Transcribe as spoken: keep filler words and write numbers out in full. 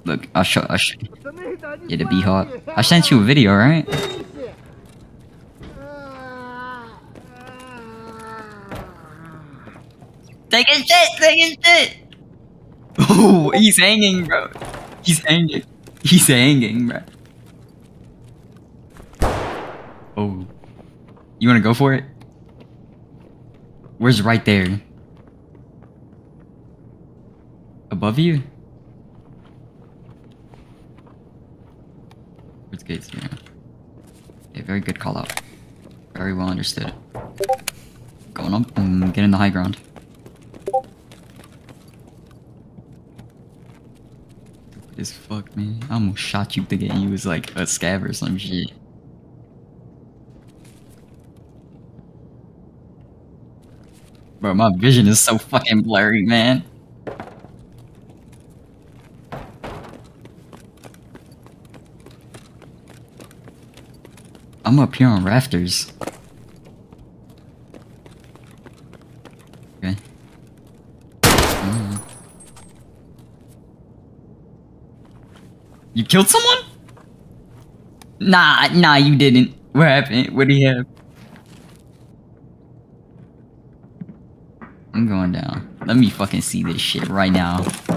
Look, I'll show. I'll show. Yeah, the bee hawk. I sent you a video, right? Take his shit! Take his shit! Oh, he's hanging, bro. He's hanging. He's hanging, bro. Oh. You wanna go for it? Where's right there? Above you? Where's gates? Yeah. Okay, very good call out. Very well understood. Going up and getting the high ground. As fuck, man. I almost shot you thinking you was like a scab or some shit. Bro, my vision is so fucking blurry, man. I'm up here on rafters. Okay. Mm. You killed someone? Nah, nah, you didn't. What happened? What do you have? I'm going down. Let me fucking see this shit right now.